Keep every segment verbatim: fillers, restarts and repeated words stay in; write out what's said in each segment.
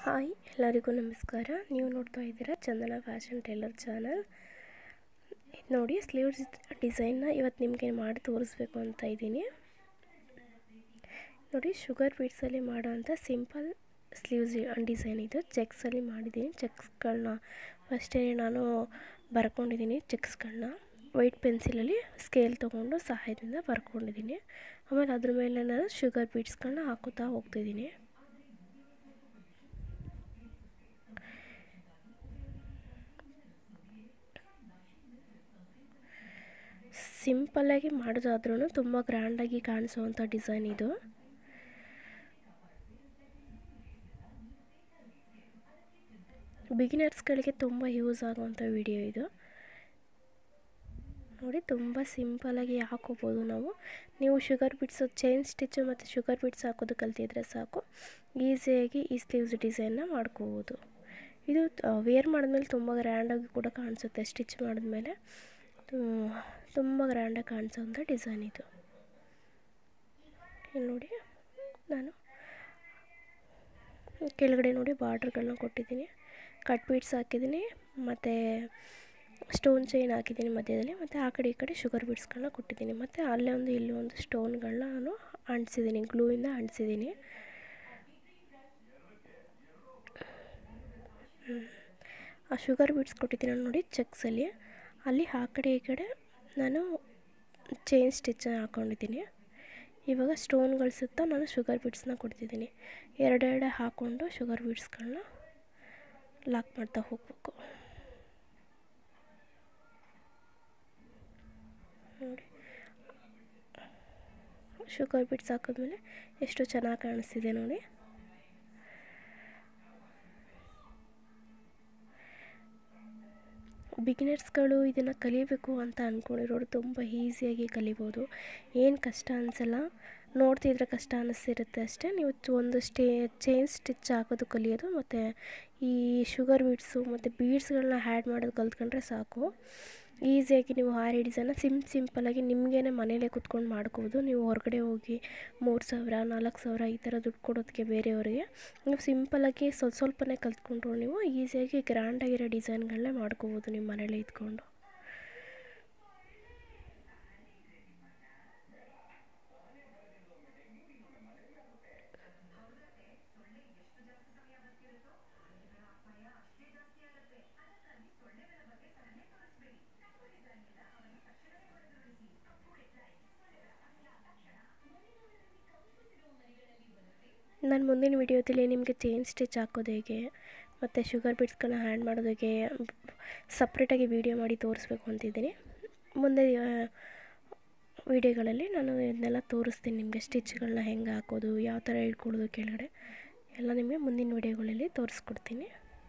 Hi ಎಲ್ಲರಿಗೂ ನಮಸ್ಕಾರ. ನೀವು ನೋಡ್ತಾ ಇದ್ದೀರಾ ಚಂದನ ಫ್ಯಾಷನ್ ಟೇಲರ್ ಚಾನಲ್. ಇದು ನೋಡಿ, ಸ್ಲೀವ್ಸ್ ಡಿಸೈನ್ನ ಇವತ್ತು ನಿಮಗೆ ಮಾಡಿ ತೋರಿಸ್ಬೇಕು ಅಂತ ಇದ್ದೀನಿ. ನೋಡಿ, ಶುಗರ್ ಬೀಡ್ಸಲ್ಲಿ ಮಾಡೋವಂಥ ಸಿಂಪಲ್ ಸ್ಲೀವ್ಸ್ ಡಿಸೈನ್ ಇದು. ಚೆಕ್ಸಲ್ಲಿ ಮಾಡಿದ್ದೀನಿ. ಚೆಕ್ಸ್ಗಳನ್ನ ಫಸ್ಟೇ ನಾನು ಬರ್ಕೊಂಡಿದ್ದೀನಿ. ಚೆಕ್ಸ್ಗಳನ್ನ ವೈಟ್ ಪೆನ್ಸಿಲಲ್ಲಿ ಸ್ಕೇಲ್ ತೊಗೊಂಡು ಸಹಾಯದಿಂದ ಬರ್ಕೊಂಡಿದ್ದೀನಿ. ಆಮೇಲೆ ಅದ್ರ ಮೇಲೆ ನಾನು ಶುಗರ್ ಬೀಡ್ಸ್ಗಳನ್ನ ಹಾಕುತ್ತಾ ಹೋಗ್ತಿದ್ದೀನಿ. ಸಿಂಪಲ್ಲಾಗಿ ಮಾಡೋದಾದ್ರೂ ತುಂಬ ಗ್ರ್ಯಾಂಡಾಗಿ ಕಾಣಿಸೋವಂಥ ಡಿಸೈನ್ ಇದು. ಬಿಗಿನರ್ಸ್ಗಳಿಗೆ ತುಂಬ ಯೂಸ್ ಆಗುವಂಥ ವಿಡಿಯೋ ಇದು. ನೋಡಿ, ತುಂಬ ಸಿಂಪಲ್ಲಾಗಿ ಹಾಕೋಬೋದು ನಾವು. ನೀವು ಶುಗರ್ ಬೀಡ್ಸು, ಚೈನ್ ಸ್ಟಿಚ್ಚು ಮತ್ತು ಶುಗರ್ ಬೀಡ್ಸ್ ಹಾಕೋದು ಕಲ್ತಿದ್ರೆ ಸಾಕು, ಈಸಿಯಾಗಿ ಈ ಸ್ಲೀವ್ಸ್ ಡಿಸೈನ್ನ ಮಾಡ್ಕೋಬೋದು. ಇದು ವೇರ್ ಮಾಡಿದ್ಮೇಲೆ ತುಂಬ ಗ್ರ್ಯಾಂಡಾಗಿ ಕೂಡ ಕಾಣಿಸುತ್ತೆ. ಸ್ಟಿಚ್ ಮಾಡಿದ್ಮೇಲೆ ತುಂಬ ಗ್ರ್ಯಾಂಡಾಗಿ ಕಾಣಿಸೋವಂಥ ಡಿಸೈನ್ ಇದು. ಇಲ್ಲಿ ನೋಡಿ, ನಾನು ಕೆಳಗಡೆ ನೋಡಿ ಬಾರ್ಡ್ರ್ಗಳನ್ನ ಕೊಟ್ಟಿದ್ದೀನಿ, ಕಟ್ ಬೀಡ್ಸ್ ಹಾಕಿದ್ದೀನಿ, ಮತ್ತು ಸ್ಟೋನ್ ಚೈನ್ ಹಾಕಿದ್ದೀನಿ ಮಧ್ಯದಲ್ಲಿ, ಮತ್ತು ಆ ಕಡೆ ಈ ಕಡೆ ಶುಗರ್ ಬೀಡ್ಸ್ಗಳನ್ನ ಕೊಟ್ಟಿದ್ದೀನಿ, ಮತ್ತು ಅಲ್ಲೇ ಒಂದು ಇಲ್ಲಿ ಒಂದು ಸ್ಟೋನ್ಗಳನ್ನ ನಾನು ಅಂಟಿಸಿದ್ದೀನಿ, ಗ್ಲೂಯಿಂದ ಅಂಟಿಸಿದ್ದೀನಿ. ಆ ಶುಗರ್ ಬೀಡ್ಸ್ ಕೊಟ್ಟಿದ್ದೀನಿ ನೋಡಿ ಚೆಕ್ಸಲ್ಲಿ, ಅಲ್ಲಿ ಆ ಕಡೆ ಈ ಕಡೆ ನಾನು ಚೈನ್ ಸ್ಟಿಚ್ ಹಾಕ್ಕೊಂಡಿದ್ದೀನಿ. ಇವಾಗ ಸ್ಟೋನ್ಗಳ ಸುತ್ತ ನಾನು ಶುಗರ್ ಬೀಡ್ಸ್ನ ಕೊಡ್ತಿದ್ದೀನಿ. ಎರಡೆರಡೆ ಹಾಕ್ಕೊಂಡು ಶುಗರ್ ಬೀಡ್ಸ್ಗಳನ್ನ ಲಾಕ್ ಮಾಡ್ತಾ ಹೋಗಬೇಕು. ನೋಡಿ, ಶುಗರ್ ಬೀಡ್ಸ್ ಹಾಕಿದ್ಮೇಲೆ ಎಷ್ಟು ಚೆನ್ನಾಗಿ ಕಾಣಿಸ್ತಿದೆ ನೋಡಿ. ಬಿಗಿನರ್ಸ್ಗಳು ಇದನ್ನು ಕಲಿಬೇಕು ಅಂತ ಅಂದ್ಕೊಂಡಿರೋರು ತುಂಬ ಈಸಿಯಾಗಿ ಕಲಿಬೋದು. ಏನು ಕಷ್ಟ ಅನಿಸಲ್ಲ, ನೋಡ್ತಿದ್ರೆ ಕಷ್ಟ ಅನ್ನಿಸ್ತಿರುತ್ತೆ ಅಷ್ಟೇ. ನೀವು ಒಂದು ಸ್ಟೇ ಚೈನ್ ಸ್ಟಿಚ್ ಹಾಕೋದು ಕಲಿಯೋದು, ಮತ್ತು ಈ ಶುಗರ್ ಬೀಡ್ಸು ಮತ್ತು ಬೀಡ್ಸ್ಗಳನ್ನ ಹ್ಯಾಡ್ ಮಾಡೋದು ಕಲ್ತ್ಕೊಂಡ್ರೆ ಸಾಕು. ಈಸಿಯಾಗಿ ನೀವು ಹಾರಿ ಡಿಸೈನ್ನ ಸಿಮ್ ಸಿಂಪಲ್ಲಾಗಿ ನಿಮಗೇ ಮನೇಲೇ ಕುತ್ಕೊಂಡು ಮಾಡ್ಕೋಬೋದು. ನೀವು ಹೊರಗಡೆ ಹೋಗಿ ಮೂರು ಸಾವಿರ ನಾಲ್ಕು ಸಾವಿರ ಈ ಥರ ದುಡ್ಡು ಕೊಡೋದಕ್ಕೆ ಬೇರೆಯವರಿಗೆ, ನೀವು ಸಿಂಪಲ್ಲಾಗಿ ಸ್ವಲ್ಪ ಸ್ವಲ್ಪನೇ ಕಲ್ತ್ಕೊಂಡ್ರು ನೀವು ಈಸಿಯಾಗಿ ಗ್ರ್ಯಾಂಡಾಗಿರೋ ಡಿಸೈನ್ಗಳನ್ನೇ ಮಾಡ್ಕೋಬೋದು ನಿಮ್ಮ ಮನೇಲೇ ಇದ್ಕೊಂಡು. ನಾನು ಮುಂದಿನ ವಿಡಿಯೋದಲ್ಲಿ ನಿಮಗೆ ಚೈನ್ ಸ್ಟಿಚ್ ಹಾಕೋದು ಹೇಗೆ ಮತ್ತು ಶುಗರ್ ಬೀಡ್ಸ್ಗಳನ್ನ ಹ್ಯಾಂಡ್ ಮಾಡೋದು ಹೇಗೆ ಸಪ್ರೇಟಾಗಿ ವಿಡಿಯೋ ಮಾಡಿ ತೋರಿಸ್ಬೇಕು ಅಂತಿದ್ದೀನಿ. ಮುಂದೆ ವಿಡಿಯೋಗಳಲ್ಲಿ ನಾನು ಇದನ್ನೆಲ್ಲ ತೋರಿಸ್ತೀನಿ ನಿಮಗೆ. ಸ್ಟಿಚ್ಗಳನ್ನ ಹೆಂಗೆ ಹಾಕೋದು, ಯಾವ ಥರ ಇಟ್ಕೊಳ್ಳೋದು ಕೆಳಗಡೆ ಎಲ್ಲ ನಿಮಗೆ ಮುಂದಿನ ವಿಡಿಯೋಗಳಲ್ಲಿ ತೋರಿಸ್ಕೊಡ್ತೀನಿ.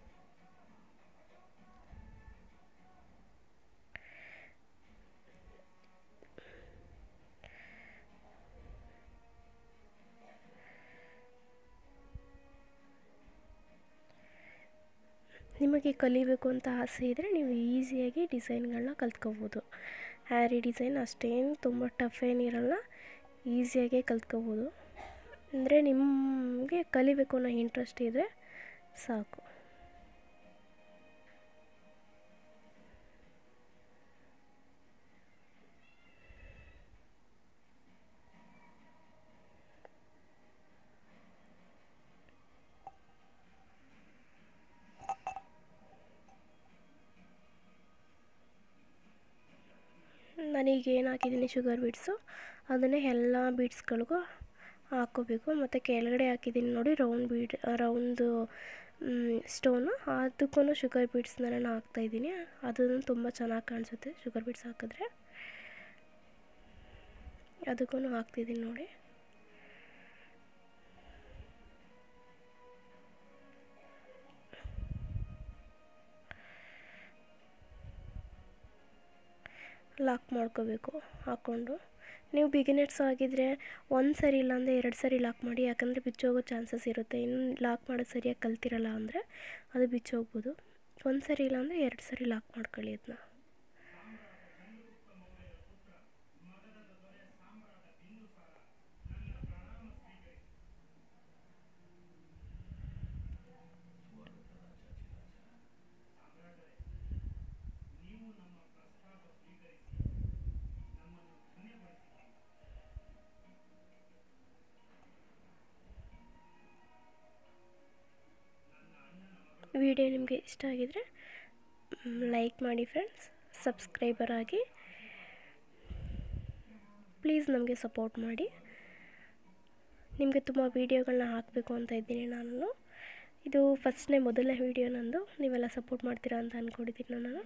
ನಿಮಗೆ ಕಲಿಬೇಕು ಅಂತ ಆಸೆ ಇದ್ದರೆ ನೀವು ಈಸಿಯಾಗಿ ಡಿಸೈನ್ಗಳನ್ನ ಕಲ್ತ್ಕೋಬೋದು. ಹ್ಯಾರಿ ಡಿಸೈನ್ ಅಷ್ಟೇನು ತುಂಬ ಟಫ್ ಏನಿರಲ್ಲ, ಈಸಿಯಾಗೆ ಕಲ್ತ್ಕೋಬೋದು. ಅಂದರೆ ನಿಮಗೆ ಕಲಿಬೇಕು ಅನ್ನೋ ಇಂಟ್ರೆಸ್ಟ್ ಇದ್ದರೆ ಸಾಕು. ನಾನೀಗ ಏನು ಹಾಕಿದ್ದೀನಿ ಶುಗರ್ ಬೀಡ್ಸು, ಅದನ್ನೇ ಎಲ್ಲ ಬೀಡ್ಸ್ಗಳಿಗೂ ಹಾಕ್ಕೋಬೇಕು. ಮತ್ತು ಕೆಳಗಡೆ ಹಾಕಿದ್ದೀನಿ ನೋಡಿ ರೌಂಡ್ ಬೀಡ್ ರೌಂಡು ಸ್ಟೋನು, ಅದಕ್ಕೂ ಶುಗರ್ ಬೀಡ್ಸ್ನ ನಾನು ಹಾಕ್ತಾಯಿದ್ದೀನಿ. ಅದನ್ನು ತುಂಬ ಚೆನ್ನಾಗಿ ಕಾಣಿಸುತ್ತೆ ಶುಗರ್ ಬೀಡ್ಸ್ ಹಾಕಿದ್ರೆ. ಅದಕ್ಕೂ ಹಾಕ್ತಿದ್ದೀನಿ ನೋಡಿ. ಲಾಕ್ ಮಾಡ್ಕೋಬೇಕು ಹಾಕ್ಕೊಂಡು. ನೀವು ಬಿಗಿನರ್ಸ್ ಆಗಿದ್ದರೆ ಒಂದು ಸರಿ ಇಲ್ಲಾಂದರೆ ಎರಡು ಸರಿ ಲಾಕ್ ಮಾಡಿ, ಯಾಕಂದರೆ ಬಿಚ್ಚೋಗೋ ಚಾನ್ಸಸ್ ಇರುತ್ತೆ. ಇನ್ನು ಲಾಕ್ ಮಾಡೋದು ಸರಿಯಾಗಿ ಕಲ್ತಿರಲ್ಲ ಅಂದರೆ ಅದು ಬಿಚ್ಚೋಗ್ಬೋದು. ಒಂದು ಸರಿ ಇಲ್ಲಾಂದರೆ ಎರಡು ಸರಿ ಲಾಕ್ ಮಾಡ್ಕೊಳ್ಳಿ ಅದನ್ನ. ವಿಡಿಯೋ ನಿಮಗೆ ಇಷ್ಟ ಆಗಿದರೆ ಲೈಕ್ ಮಾಡಿ ಫ್ರೆಂಡ್ಸ್, ಸಬ್ಸ್ಕ್ರೈಬರ್ ಆಗಿ ಪ್ಲೀಸ್ ನಮಗೆ ಸಪೋರ್ಟ್ ಮಾಡಿ. ನಿಮಗೆ ತುಂಬ ವೀಡಿಯೋಗಳನ್ನ ಹಾಕಬೇಕು ಅಂತ ಇದ್ದೀನಿ ನಾನು. ಇದು ಫಸ್ಟ್ನೇ ಮೊದಲನೇ ವೀಡಿಯೋ ನಂದು, ನೀವೆಲ್ಲ ಸಪೋರ್ಟ್ ಮಾಡ್ತೀರಾ ಅಂತ ಅಂದ್ಕೊಂಡಿದ್ದೀನಿ ನಾನು.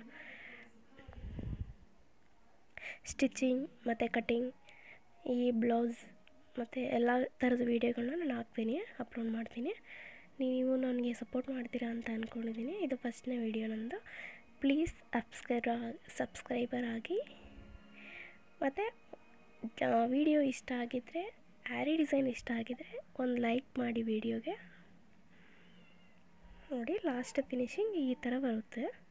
ಸ್ಟಿಚಿಂಗ್ ಮತ್ತು ಕಟ್ಟಿಂಗ್, ಈ ಬ್ಲೌಸ್ ಮತ್ತು ಎಲ್ಲ ಥರದ ವೀಡಿಯೋಗಳನ್ನ ನಾನು ಹಾಕ್ತೀನಿ, ಅಪ್ಲೋಡ್ ಮಾಡ್ತೀನಿ. ನೀವು ನನಗೆ ಸಪೋರ್ಟ್ ಮಾಡ್ತೀರಾ ಅಂತ ಅಂದ್ಕೊಂಡಿದ್ದೀನಿ. ಇದು ಫಸ್ಟ್ನೇ ವೀಡಿಯೋ ನಂದು. ಪ್ಲೀಸ್ ಸಬ್ಸ್ಕ್ರೈಬ್ ಸಬ್ಸ್ಕ್ರೈಬರ್ ಆಗಿ. ಮತ್ತು ವಿಡಿಯೋ ಇಷ್ಟ ಆಗಿದ್ದರೆ, ಆ್ಯರಿ ಡಿಸೈನ್ ಇಷ್ಟ ಆಗಿದ್ದರೆ ಒಂದು ಲೈಕ್ ಮಾಡಿ ವಿಡಿಯೋಗೆ. ನೋಡಿ ಲಾಸ್ಟ್ ಫಿನಿಶಿಂಗ್ ಈ ಥರ ಬರುತ್ತೆ.